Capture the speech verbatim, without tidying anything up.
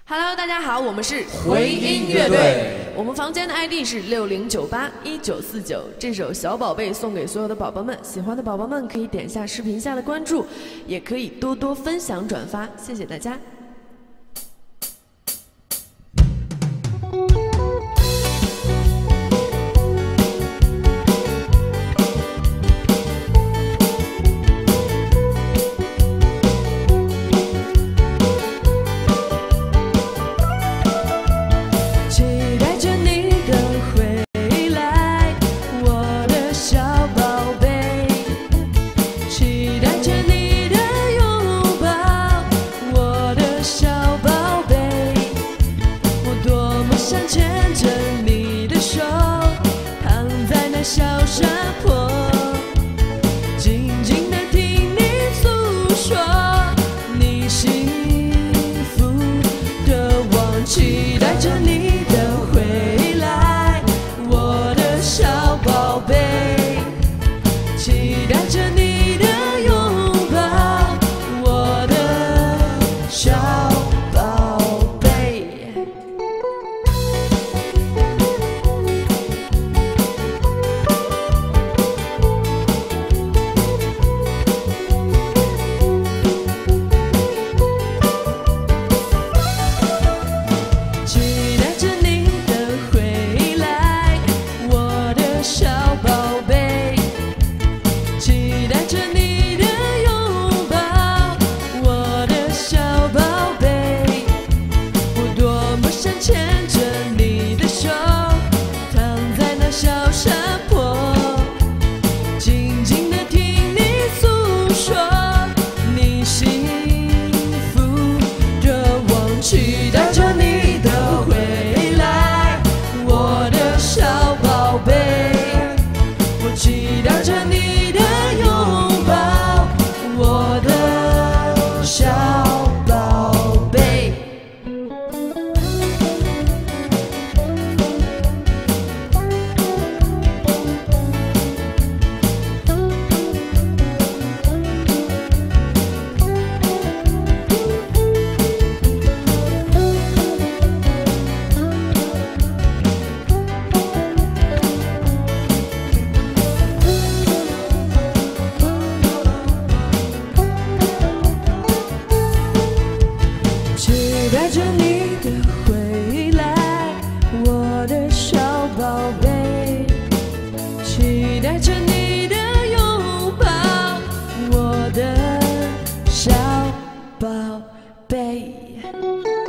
Hello， 大家好，我们是回音乐队。 我们房间的 I D 是六零九八一九四九。这首《小宝贝》送给所有的宝宝们，喜欢的宝宝们可以点下视频下的关注，也可以多多分享转发，谢谢大家。 小山坡，静静地听你诉说你幸福的往，期待着你的回来，我的小宝贝，期待着你的拥抱，我的小宝贝。期待着你的回来，我的小宝贝，我期待着你的拥抱，我的小宝贝。期待着你的回来，我的小宝贝，期待着你的拥抱，我的小宝贝。